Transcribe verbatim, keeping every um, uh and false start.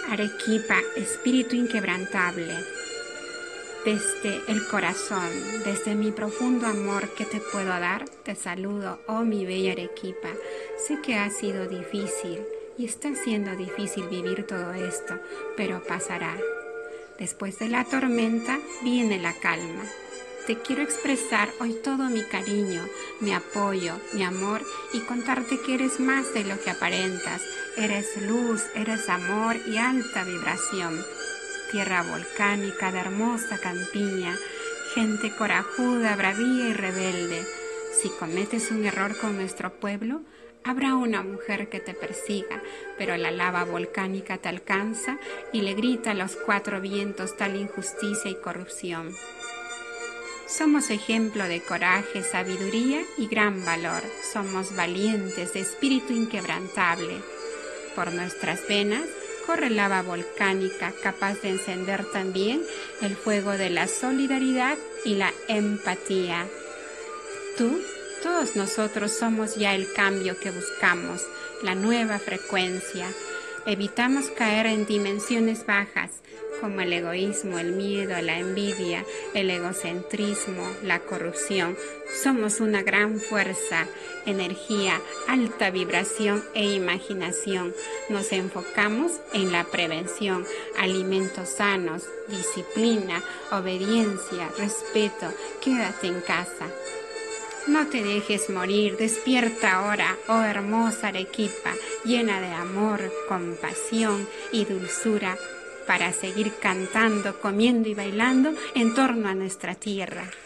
Arequipa, espíritu inquebrantable, desde el corazón, desde mi profundo amor que te puedo dar, te saludo, oh mi bella Arequipa. Sé que ha sido difícil y está siendo difícil vivir todo esto, pero pasará. Después de la tormenta viene la calma. Te quiero expresar hoy todo mi cariño, mi apoyo, mi amor y contarte que eres más de lo que aparentas. Eres luz, eres amor y alta vibración. Tierra volcánica de hermosa campiña, gente corajuda, bravía y rebelde. Si cometes un error con nuestro pueblo, habrá una mujer que te persiga, pero la lava volcánica te alcanza y le grita a los cuatro vientos tal injusticia y corrupción. Somos ejemplo de coraje, sabiduría y gran valor. Somos valientes de espíritu inquebrantable. Por nuestras venas corre lava volcánica capaz de encender también el fuego de la solidaridad y la empatía. Tú, todos nosotros somos ya el cambio que buscamos, la nueva frecuencia. Evitamos caer en dimensiones bajas, como el egoísmo, el miedo, la envidia, el egocentrismo, la corrupción. Somos una gran fuerza, energía, alta vibración e imaginación. Nos enfocamos en la prevención, alimentos sanos, disciplina, obediencia, respeto. Quédate en casa. No te dejes morir, despierta ahora, oh hermosa Arequipa, llena de amor, compasión y dulzura, para seguir cantando, comiendo y bailando en torno a nuestra tierra.